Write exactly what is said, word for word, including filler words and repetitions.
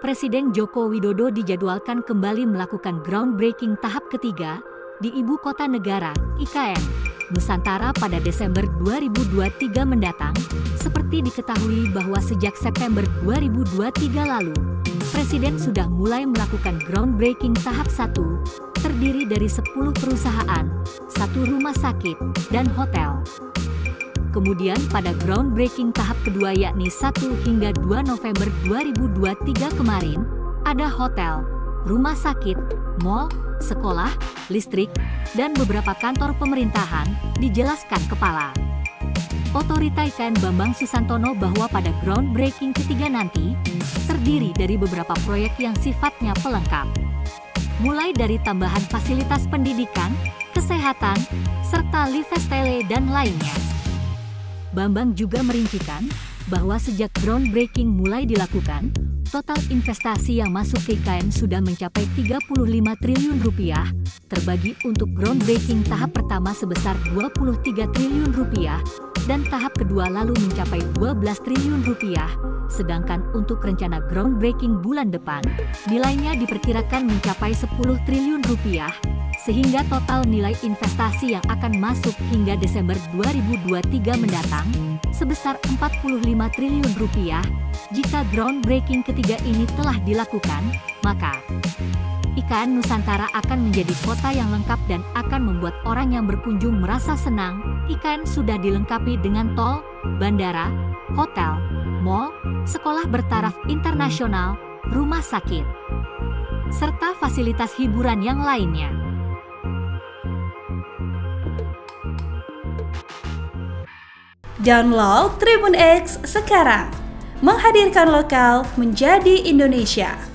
Presiden Joko Widodo dijadwalkan kembali melakukan groundbreaking tahap ketiga di Ibu Kota Negara, I K N, Nusantara pada Desember dua ribu dua puluh tiga mendatang, seperti diketahui bahwa sejak September dua ribu dua puluh tiga lalu, Presiden sudah mulai melakukan groundbreaking tahap satu, terdiri dari sepuluh perusahaan, satu rumah sakit, dan hotel. Kemudian pada groundbreaking tahap kedua yakni satu hingga dua November dua ribu dua puluh tiga kemarin, ada hotel, rumah sakit, mal, sekolah, listrik, dan beberapa kantor pemerintahan, dijelaskan Kepala Otorita I K N Bambang Susantono bahwa pada groundbreaking ketiga nanti, terdiri dari beberapa proyek yang sifatnya pelengkap. Mulai dari tambahan fasilitas pendidikan, kesehatan, serta lifestyle dan lainnya. Bambang juga merincikan bahwa sejak groundbreaking mulai dilakukan, total investasi yang masuk ke I K N sudah mencapai tiga puluh lima triliun rupiah, terbagi untuk groundbreaking tahap pertama sebesar dua puluh tiga triliun rupiah, dan tahap kedua lalu mencapai dua belas triliun rupiah, sedangkan untuk rencana groundbreaking bulan depan, nilainya diperkirakan mencapai sepuluh triliun rupiah, sehingga total nilai investasi yang akan masuk hingga Desember dua ribu dua puluh tiga mendatang sebesar empat puluh lima triliun rupiah. Jika groundbreaking ketiga ini telah dilakukan, maka I K N Nusantara akan menjadi kota yang lengkap dan akan membuat orang yang berkunjung merasa senang. I K N sudah dilengkapi dengan tol, bandara, hotel, mal, sekolah bertaraf internasional, rumah sakit, serta fasilitas hiburan yang lainnya. Download Tribun X sekarang, menghadirkan lokal menjadi Indonesia.